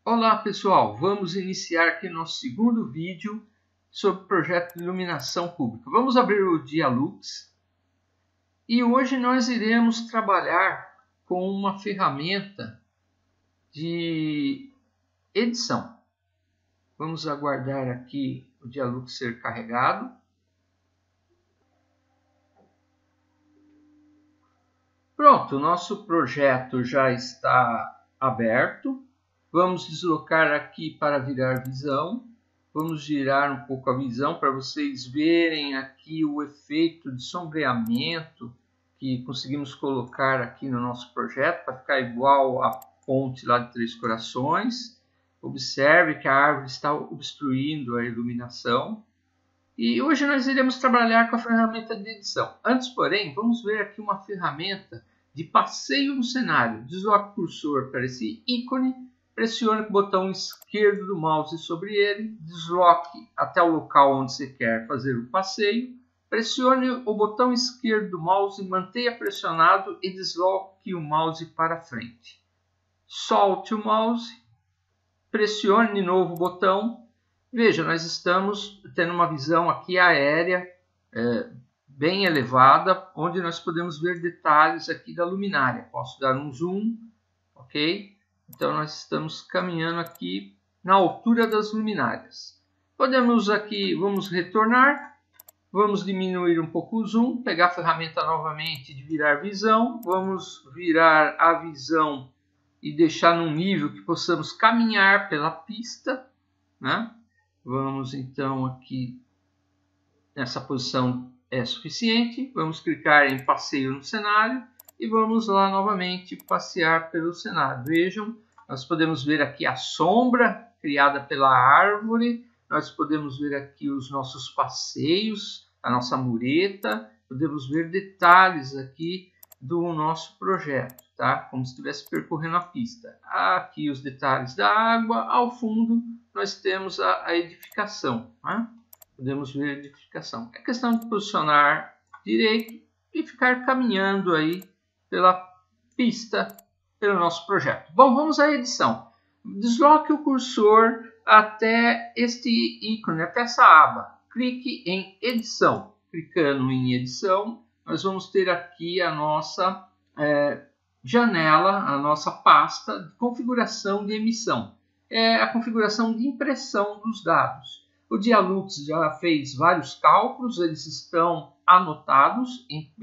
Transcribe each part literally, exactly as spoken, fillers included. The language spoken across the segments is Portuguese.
Olá pessoal, vamos iniciar aqui nosso segundo vídeo sobre o projeto de iluminação pública. Vamos abrir o Dialux e hoje nós iremos trabalhar com uma ferramenta de edição. Vamos aguardar aqui o Dialux ser carregado. Pronto, o nosso projeto já está aberto. Vamos deslocar aqui para virar visão. Vamos girar um pouco a visão para vocês verem aqui o efeito de sombreamento que conseguimos colocar aqui no nosso projeto para ficar igual à ponte lá de Três Corações. Observe que a árvore está obstruindo a iluminação. E hoje nós iremos trabalhar com a ferramenta de edição. Antes, porém, vamos ver aqui uma ferramenta de passeio no cenário. Desloque o cursor para esse ícone, pressione o botão esquerdo do mouse sobre ele, desloque até o local onde você quer fazer o passeio, pressione o botão esquerdo do mouse, mantenha pressionado e desloque o mouse para frente. Solte o mouse, pressione de novo o botão. Veja, nós estamos tendo uma visão aqui aérea, é, bem elevada, onde nós podemos ver detalhes aqui da luminária. Posso dar um zoom, ok? Então nós estamos caminhando aqui na altura das luminárias. Podemos aqui, vamos retornar, vamos diminuir um pouco o zoom, pegar a ferramenta novamente de virar visão, vamos virar a visão e deixar num nível que possamos caminhar pela pista, né? Vamos então aqui, nessa posição é suficiente, vamos clicar em passeio no cenário e vamos lá novamente passear pelo cenário. Vejam, nós podemos ver aqui a sombra criada pela árvore, nós podemos ver aqui os nossos passeios, a nossa mureta, podemos ver detalhes aqui do nosso projeto, tá? Como se estivesse percorrendo a pista. Aqui os detalhes da água, ao fundo nós temos a, a edificação, né? Podemos ver a edificação. É questão de posicionar direito e ficar caminhando aí pela pista, pelo nosso projeto. Bom, vamos à edição. Desloque o cursor até este ícone, até essa aba. Clique em edição. Clicando em edição, nós vamos ter aqui a nossa é, janela, a nossa pasta de configuração de emissão. É a configuração de impressão dos dados. O Dialux já fez vários cálculos, eles estão anotados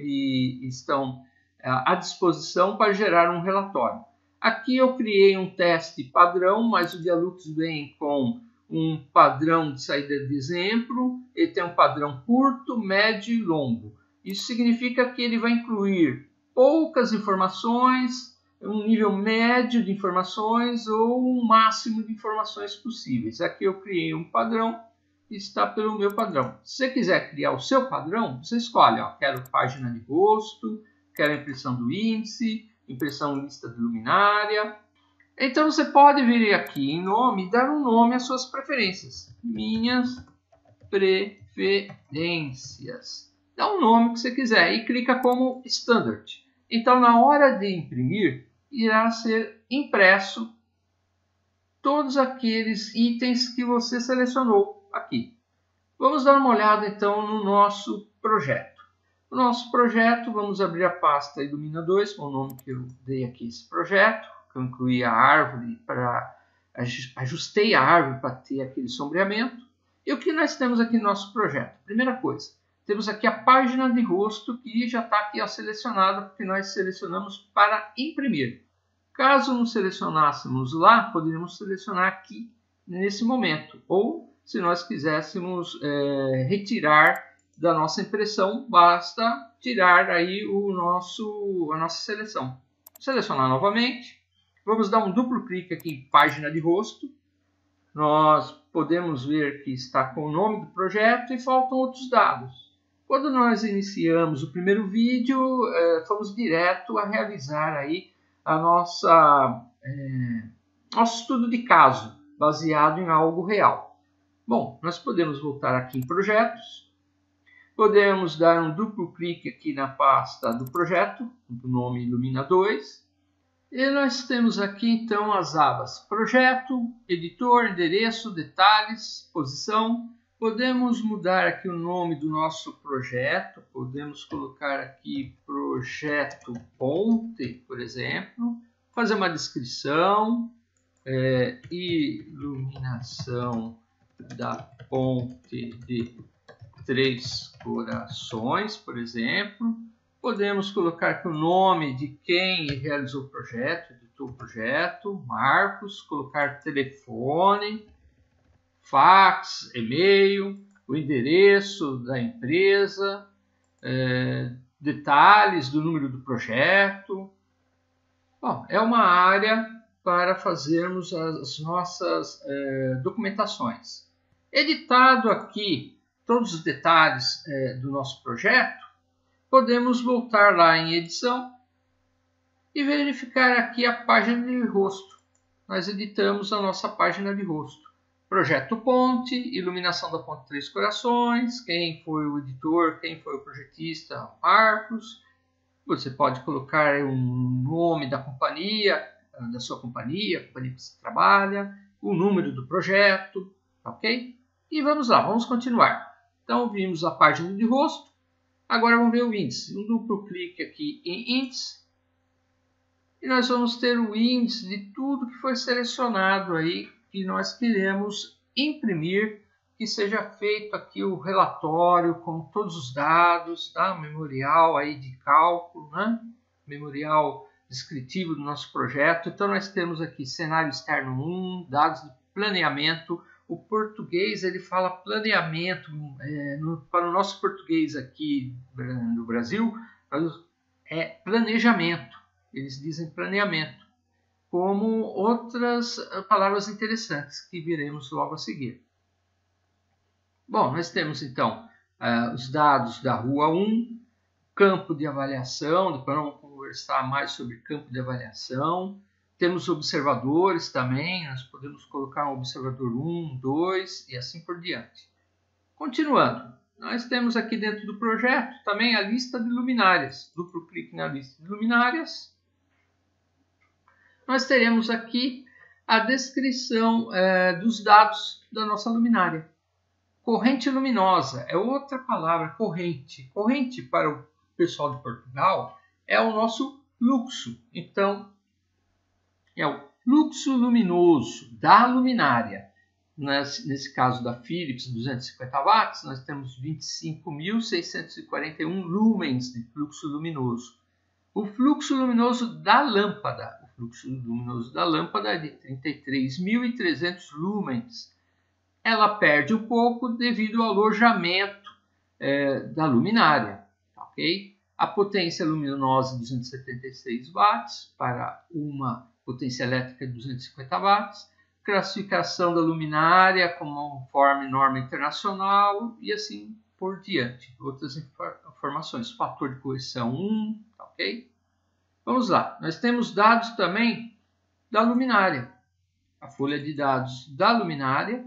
e estão à disposição para gerar um relatório. Aqui eu criei um teste padrão, mas o Dialux vem com um padrão de saída de exemplo, ele tem um padrão curto, médio e longo. Isso significa que ele vai incluir poucas informações, um nível médio de informações ou um máximo de informações possíveis. Aqui eu criei um padrão e está pelo meu padrão. Se você quiser criar o seu padrão, você escolhe, ó, quero página de rosto, quero a impressão do índice, impressão lista de luminária. Então você pode vir aqui em nome e dar um nome às suas preferências. Minhas preferências. Dá um nome que você quiser e clica como Standard. Então na hora de imprimir, irá ser impresso todos aqueles itens que você selecionou aqui. Vamos dar uma olhada então no nosso projeto. O nosso projeto, vamos abrir a pasta Ilumina dois, com o nome que eu dei aqui esse projeto, que eu incluí a árvore, para ajustei a árvore para ter aquele sombreamento. E o que nós temos aqui no nosso projeto? Primeira coisa, temos aqui a página de rosto que já está aqui ó, selecionada, porque nós selecionamos para imprimir. Caso não selecionássemos lá, poderíamos selecionar aqui nesse momento. Ou, se nós quiséssemos é, retirar da nossa impressão, basta tirar aí o nosso, a nossa seleção. Selecionar novamente. Vamos dar um duplo clique aqui em página de rosto. Nós podemos ver que está com o nome do projeto e faltam outros dados. Quando nós iniciamos o primeiro vídeo, é, fomos direto a realizar aí a nossa, é, nosso estudo de caso, baseado em algo real. Bom, nós podemos voltar aqui em projetos, podemos dar um duplo clique aqui na pasta do projeto, do nome Ilumina dois, E nós temos aqui então as abas projeto, editor, endereço, detalhes, posição. Podemos mudar aqui o nome do nosso projeto, podemos colocar aqui projeto ponte, por exemplo, fazer uma descrição, é, iluminação da ponte de Três Corações, por exemplo. Podemos colocar aqui o nome de quem realizou o projeto, editou o projeto, Marcos, colocar telefone, fax, e-mail, o endereço da empresa, é, detalhes do número do projeto. Bom, é uma área para fazermos as nossas é, documentações. Editado aqui todos os detalhes é, do nosso projeto, podemos voltar lá em edição e verificar aqui a página de rosto. Nós editamos a nossa página de rosto. Projeto ponte, iluminação da ponte Três Corações, quem foi o editor, quem foi o projetista, Marcos. Você pode colocar o nome da companhia, da sua companhia, a companhia que você trabalha, o número do projeto, ok? E vamos lá, vamos continuar. Então, vimos a página de rosto. Agora vamos ver o índice. Um duplo clique aqui em índice. E nós vamos ter o índice de tudo que foi selecionado aí, que nós queremos imprimir, que seja feito aqui o relatório com todos os dados, tá? Memorial aí de cálculo, né? Memorial descritivo do nosso projeto. Então nós temos aqui cenário externo um, dados de planeamento. O português ele fala planeamento, é, no, para o nosso português aqui no Brasil, é planejamento. Eles dizem planeamento, como outras palavras interessantes que veremos logo a seguir. Bom, nós temos então uh, os dados da rua um, campo de avaliação, depois vamos conversar mais sobre campo de avaliação. Temos observadores também, nós podemos colocar um observador um, dois e assim por diante. Continuando, nós temos aqui dentro do projeto também a lista de luminárias. Duplo clique na lista de luminárias. Nós teremos aqui a descrição é, dos dados da nossa luminária. Corrente luminosa é outra palavra, corrente. Corrente para o pessoal de Portugal é o nosso fluxo. Então, é o fluxo luminoso da luminária. Nesse, nesse caso da Philips duzentos e cinquenta watts, nós temos vinte e cinco mil seiscentos e quarenta e um lumens de fluxo luminoso. O fluxo luminoso da lâmpada, o fluxo luminoso da lâmpada é de trinta e três mil e trezentos lumens. Ela perde um pouco devido ao alojamento é, da luminária, ok? A potência luminosa duzentos e setenta e seis watts para uma potência elétrica de duzentos e cinquenta watts, classificação da luminária conforme norma internacional e assim por diante. Outras informações, fator de correção um, ok? Vamos lá, nós temos dados também da luminária, a folha de dados da luminária,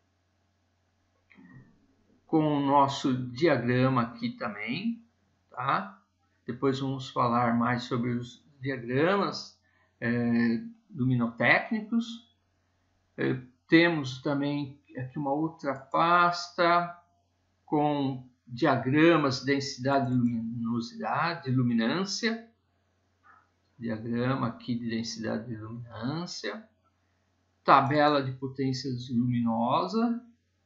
com o nosso diagrama aqui também, tá? Depois vamos falar mais sobre os diagramas é, luminotécnicos. É, temos também aqui uma outra pasta com diagramas de densidade de luminosidade, de luminância. Diagrama aqui de densidade de luminância. Tabela de potências luminosa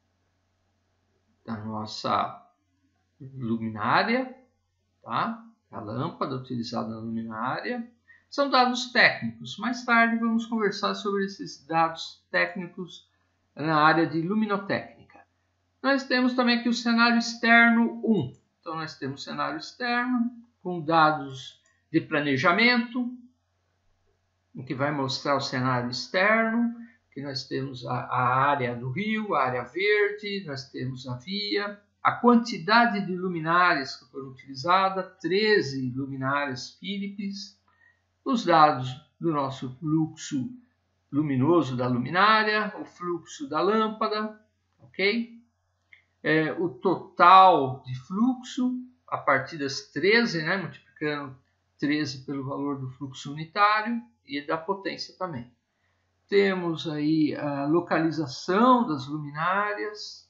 da nossa luminária, tá? A lâmpada utilizada na luminária. São dados técnicos. Mais tarde vamos conversar sobre esses dados técnicos na área de luminotécnica. Nós temos também aqui o cenário externo um. Então nós temos cenário externo com dados de planejamento, em que vai mostrar o cenário externo, que nós temos a, a área do rio, a área verde, nós temos a via, a quantidade de luminárias que foram utilizadas, treze luminárias Philips, os dados do nosso fluxo luminoso da luminária, o fluxo da lâmpada, ok? É, o total de fluxo a partir das treze, né, multiplicando treze pelo valor do fluxo unitário e da potência também. Temos aí a localização das luminárias.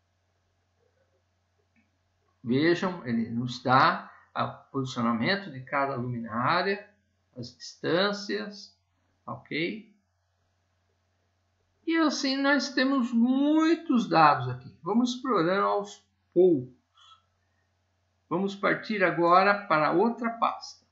Vejam, ele nos dá o posicionamento de cada luminária, as distâncias, ok? E assim nós temos muitos dados aqui. Vamos explorando aos poucos. Vamos partir agora para outra pasta.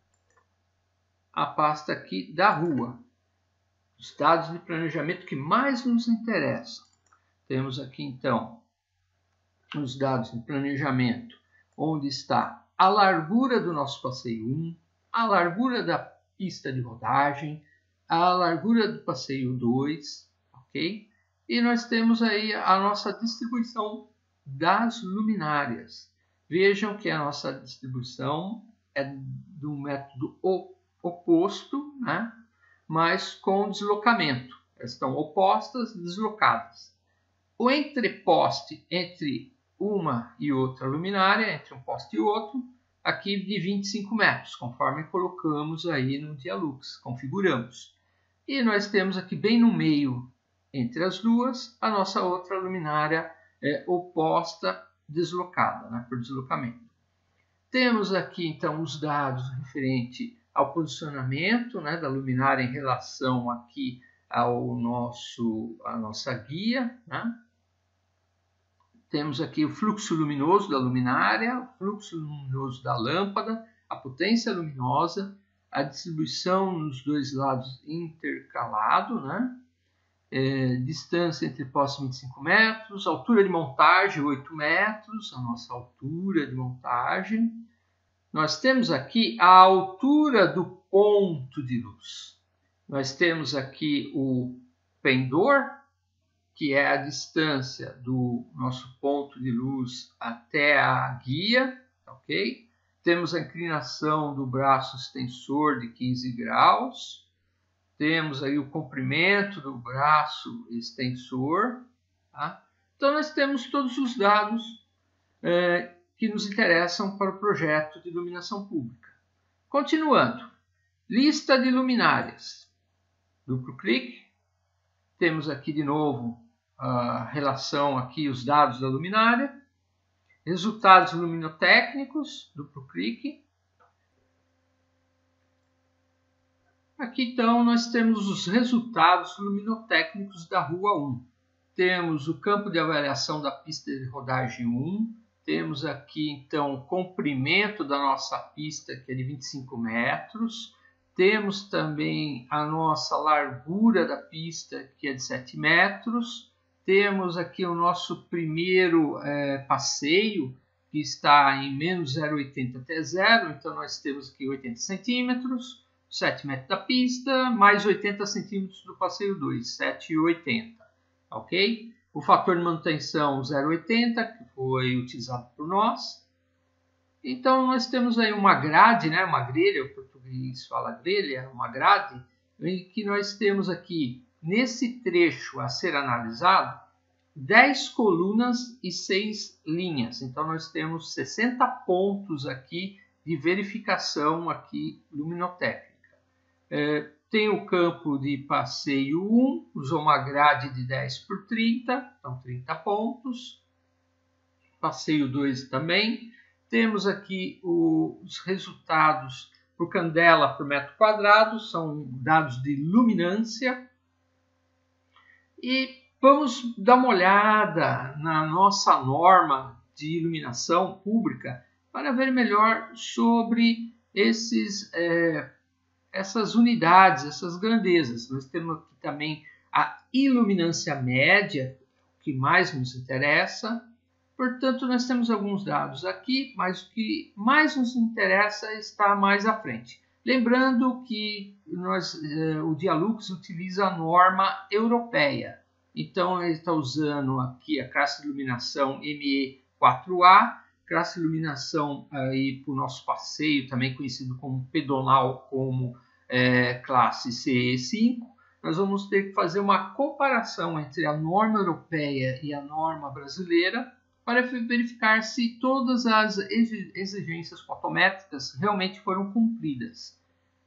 A pasta aqui da rua. Os dados de planejamento que mais nos interessam. Temos aqui então os dados de planejamento, onde está a largura do nosso passeio um, a largura da pista de rodagem, a largura do passeio dois, ok? E nós temos aí a nossa distribuição das luminárias. Vejam que a nossa distribuição é do método oposto, né? Mas com deslocamento. Elas estão opostas, deslocadas. O entreposte entre uma e outra luminária, entre um poste e outro, aqui de vinte e cinco metros, conforme colocamos aí no Dialux, configuramos. E nós temos aqui bem no meio, entre as duas, a nossa outra luminária é, oposta, deslocada, né, por deslocamento. Temos aqui então os dados referente ao posicionamento, né, da luminária em relação aqui ao nosso, a nossa guia, né? Temos aqui o fluxo luminoso da luminária, o fluxo luminoso da lâmpada, a potência luminosa, a distribuição nos dois lados intercalado, né? É, distância entre postes vinte e cinco metros, altura de montagem oito metros, a nossa altura de montagem. Nós temos aqui a altura do ponto de luz. Nós temos aqui o pendor, que é a distância do nosso ponto de luz até a guia, ok? Temos a inclinação do braço extensor de quinze graus. Temos aí o comprimento do braço extensor. Tá? Então, nós temos todos os dados é, que nos interessam para o projeto de iluminação pública. Continuando, lista de luminárias. Duplo clique. Temos aqui de novo a relação, aqui os dados da luminária. Resultados luminotécnicos, duplo clique. Aqui então nós temos os resultados luminotécnicos da rua um. Temos o campo de avaliação da pista de rodagem um. Temos aqui então o comprimento da nossa pista, que é de vinte e cinco metros. Temos também a nossa largura da pista, que é de sete metros. Temos aqui o nosso primeiro é, passeio, que está em menos zero vírgula oitenta até zero. Então, nós temos aqui oitenta centímetros, sete metros da pista, mais oitenta centímetros do passeio dois, sete vírgula oitenta. Ok? O fator de manutenção zero vírgula oitenta, que foi utilizado por nós. Então, nós temos aí uma grade, né? Uma grelha, o português fala grelha, uma grade, em que nós temos aqui, nesse trecho a ser analisado, dez colunas e seis linhas. Então, nós temos sessenta pontos aqui de verificação aqui luminotécnica. É, tem o campo de passeio um, usou uma grade de dez por trinta, então trinta pontos. Passeio dois também. Temos aqui os resultados por candela por metro quadrado, são dados de luminância. E vamos dar uma olhada na nossa norma de iluminação pública para ver melhor sobre esses, é, essas unidades, essas grandezas. Nós temos aqui também a iluminância média, que mais nos interessa. Portanto, nós temos alguns dados aqui, mas o que mais nos interessa está mais à frente. Lembrando que nós, eh, o Dialux utiliza a norma europeia. Então, ele está usando aqui a classe de iluminação M E quatro A, classe de iluminação aí para o nosso passeio, também conhecido como pedonal, como eh, classe C E cinco. Nós vamos ter que fazer uma comparação entre a norma europeia e a norma brasileira, para verificar se todas as exigências fotométricas realmente foram cumpridas.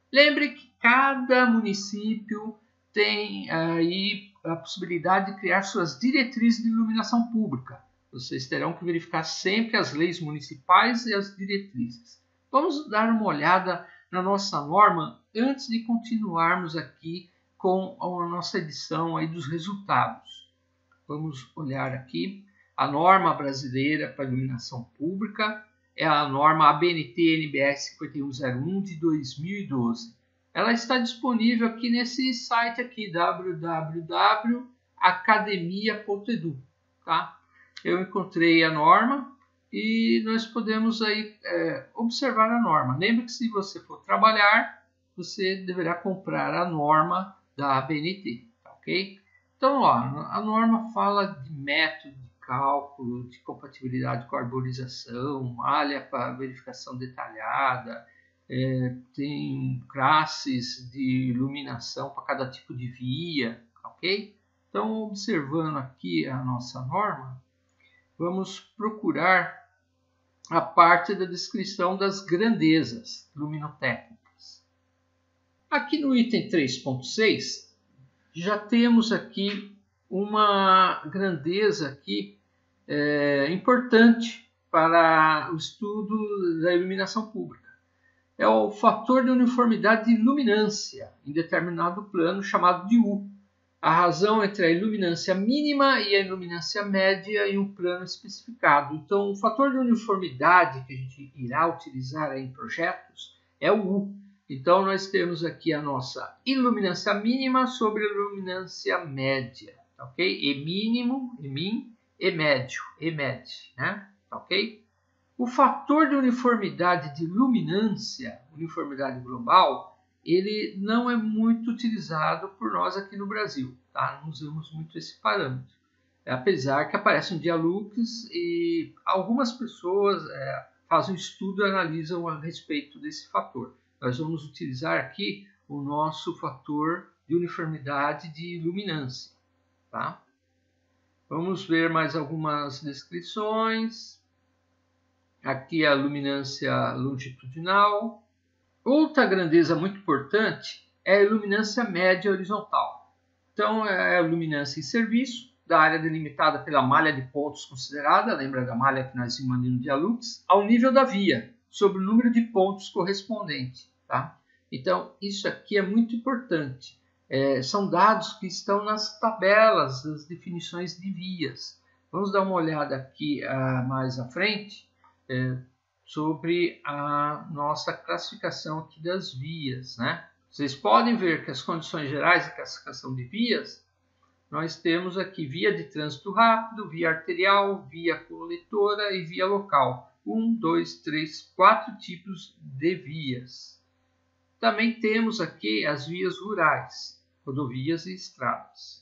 Lembre que cada município tem aí a possibilidade de criar suas diretrizes de iluminação pública. Vocês terão que verificar sempre as leis municipais e as diretrizes. Vamos dar uma olhada na nossa norma antes de continuarmos aqui com a nossa edição aí dos resultados. Vamos olhar aqui a norma brasileira para iluminação pública, é a norma A B N T N B S cinquenta e um zero um de dois mil e doze. Ela está disponível aqui nesse site aqui, w w w ponto academia ponto edu, tá? Eu encontrei a norma e nós podemos aí é, observar a norma. Lembre que se você for trabalhar, você deverá comprar a norma da A B N T, tá, ok? Então, ó, a norma fala de método de cálculo, de compatibilidade com a arborização, malha para verificação detalhada, é, tem classes de iluminação para cada tipo de via, ok? Então, observando aqui a nossa norma, vamos procurar a parte da descrição das grandezas luminotécnicas. Aqui no item três ponto seis, já temos aqui uma grandeza aqui, é, importante para o estudo da iluminação pública. É o fator de uniformidade de luminância em determinado plano chamado de U. A razão entre a iluminância mínima e a iluminância média em um plano especificado. Então, o fator de uniformidade que a gente irá utilizar em projetos é o U. Então, nós temos aqui a nossa iluminância mínima sobre a iluminância média, tá, ok? E mínimo, E min, E médio, E med, né? Tá, ok? O fator de uniformidade de luminância, uniformidade global, ele não é muito utilizado por nós aqui no Brasil, tá? Não usamos muito esse parâmetro. Apesar que aparecem dialux e algumas pessoas é, fazem um estudo e analisam a respeito desse fator. Nós vamos utilizar aqui o nosso fator de uniformidade de luminância, tá? Vamos ver mais algumas descrições. Aqui a luminância longitudinal. Outra grandeza muito importante é a iluminância média horizontal. Então, é a luminância em serviço da área delimitada pela malha de pontos considerada, lembra da malha que nós vimos ali no dialux, ao nível da via, sobre o número de pontos correspondente, tá? Então, isso aqui é muito importante. É, são dados que estão nas tabelas das definições de vias. Vamos dar uma olhada aqui uh, mais à frente é, sobre a nossa classificação aqui das vias, né? Vocês podem ver que as condições gerais de classificação de vias, nós temos aqui via de trânsito rápido, via arterial, via coletora e via local. Um, dois, três, quatro tipos de vias. Também temos aqui as vias rurais, rodovias e estradas.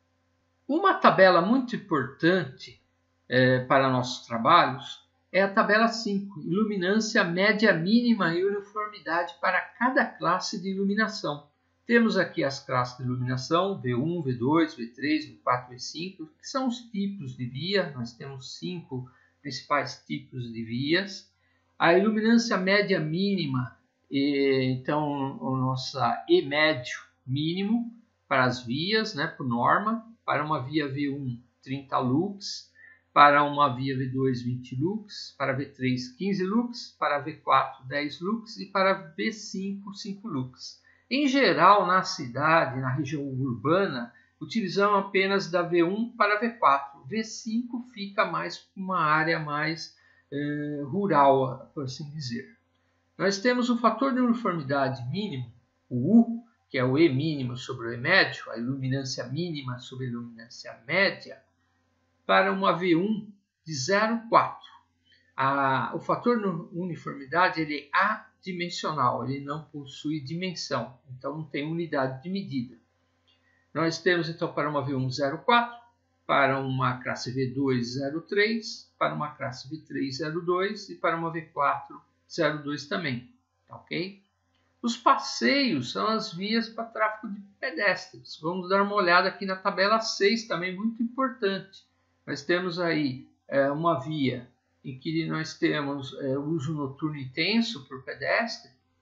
Uma tabela muito importante é, para nossos trabalhos é a tabela cinco, iluminância média mínima e uniformidade para cada classe de iluminação. Temos aqui as classes de iluminação, V um, V dois, V três, V quatro, V cinco, que são os tipos de via. Nós temos cinco principais tipos de vias. A iluminância média mínima, então o nosso E médio mínimo para as vias, né, por norma, para uma via V um, trinta lux, para uma via V dois, vinte lux, para V três, quinze lux, para V quatro, dez lux e para V cinco, cinco lux. Em geral, na cidade, na região urbana, utilizamos apenas da V um para V quatro. V cinco fica mais uma área mais eh, rural, por assim dizer. Nós temos o fator de uniformidade mínimo, o U, que é o E mínimo sobre o E médio, a iluminância mínima sobre a iluminância média, para uma V um de zero vírgula quatro. A, o fator de uniformidade ele é adimensional, ele não possui dimensão, então não tem unidade de medida. Nós temos então para uma V um zero vírgula quatro, para uma classe V dois zero vírgula três, para uma classe V três zero vírgula dois e para uma V quatro zero vírgula dois também, tá, ok? Os passeios são as vias para tráfego de pedestres. Vamos dar uma olhada aqui na tabela seis, também muito importante. Nós temos aí é, uma via em que nós temos é, uso noturno intenso por pedestre,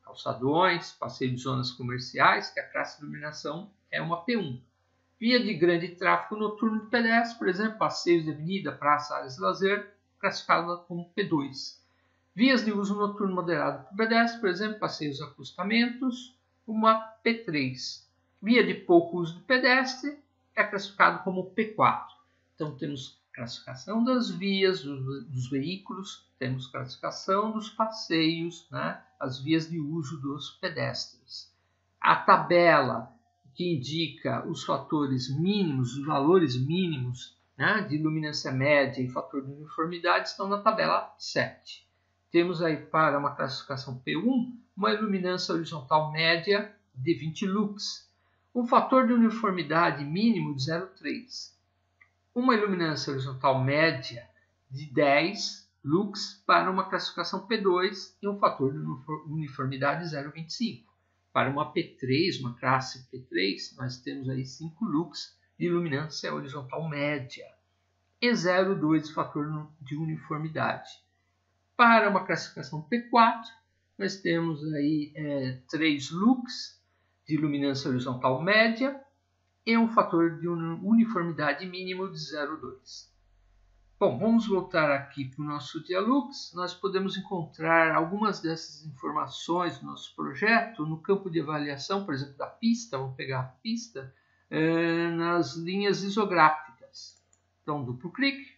calçadões, passeio de zonas comerciais, que a classe de iluminação é uma P um. Via de grande tráfego noturno de pedestres, por exemplo, passeios de avenida, praça, áreas de lazer, classificada como P dois. Vias de uso noturno moderado por pedestres, por exemplo, passeios e acostamentos, uma P três. Via de pouco uso de pedestre é classificado como P quatro. Então temos classificação das vias, dos, dos veículos, temos classificação dos passeios, né? As vias de uso dos pedestres. A tabela que indica os fatores mínimos, os valores mínimos, né, de luminância média e fator de uniformidade estão na tabela sete. Temos aí para uma classificação P um, uma iluminância horizontal média de vinte lux, um fator de uniformidade mínimo de zero vírgula três, uma iluminância horizontal média de dez lux para uma classificação P dois e um fator de uniformidade de zero vírgula vinte e cinco. Para uma P três, uma classe P três, nós temos aí cinco lux de iluminância horizontal média e zero vírgula dois de fator de uniformidade. Para uma classificação P quatro, nós temos aí é, três lux de iluminância horizontal média e um fator de uniformidade mínimo de zero vírgula dois. Bom, vamos voltar aqui para o nosso Dialux. Nós podemos encontrar algumas dessas informações do nosso projeto no campo de avaliação, por exemplo, da pista. Vamos pegar a pista é, nas linhas isográficas. Então, duplo clique.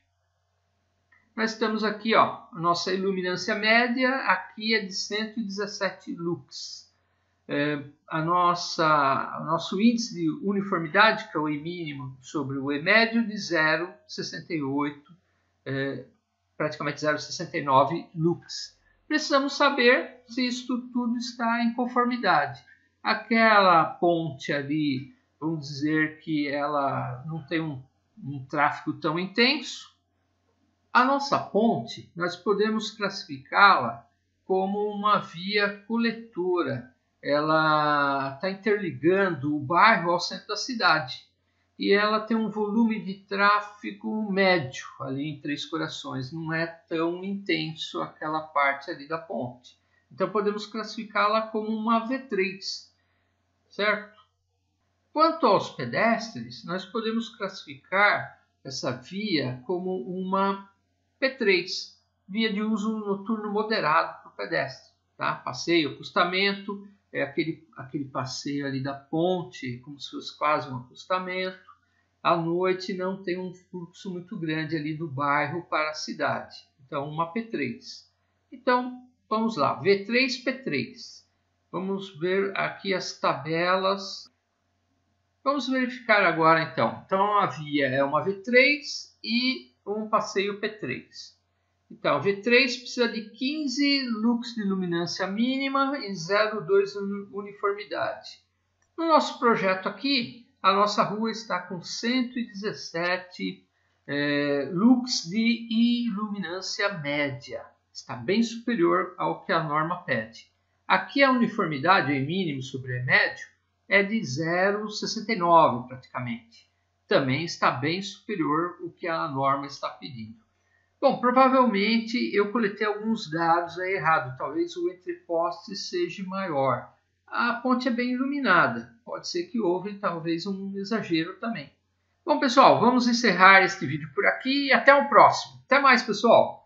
Nós temos aqui, ó, a nossa iluminância média, aqui é de cento e dezessete lux. É, a nossa, o nosso índice de uniformidade, que é o E mínimo sobre o E médio, de zero vírgula sessenta e oito, é, praticamente zero vírgula sessenta e nove lux. Precisamos saber se isso tudo está em conformidade. Aquela ponte ali, vamos dizer que ela não tem um, um tráfego tão intenso. A nossa ponte, nós podemos classificá-la como uma via coletora. Ela está interligando o bairro ao centro da cidade. E ela tem um volume de tráfego médio ali em Três Corações. Não é tão intenso aquela parte ali da ponte. Então podemos classificá-la como uma V três, certo? Quanto aos pedestres, nós podemos classificar essa via como uma P três, via de uso noturno moderado para o pedestre. Tá? Passeio, acostamento, é aquele, aquele passeio ali da ponte, como se fosse quase um acostamento. À noite não tem um fluxo muito grande ali do bairro para a cidade. Então, uma P três. Então, vamos lá. V três, P três. Vamos ver aqui as tabelas. Vamos verificar agora, então. Então, a via é uma V três e um passeio P três. Então, V três precisa de quinze lux de luminância mínima e zero vírgula dois de uniformidade. No nosso projeto aqui, a nossa rua está com cento e dezessete é, lux de iluminância média. Está bem superior ao que a norma pede. Aqui a uniformidade, o E mínimo sobre o E médio, é de zero vírgula sessenta e nove praticamente. Também está bem superior ao que a norma está pedindo. Bom, provavelmente eu coletei alguns dados aí errados. Talvez o entreposte seja maior. A ponte é bem iluminada. Pode ser que houve talvez um exagero também. Bom, pessoal, vamos encerrar este vídeo por aqui e até o próximo. Até mais, pessoal!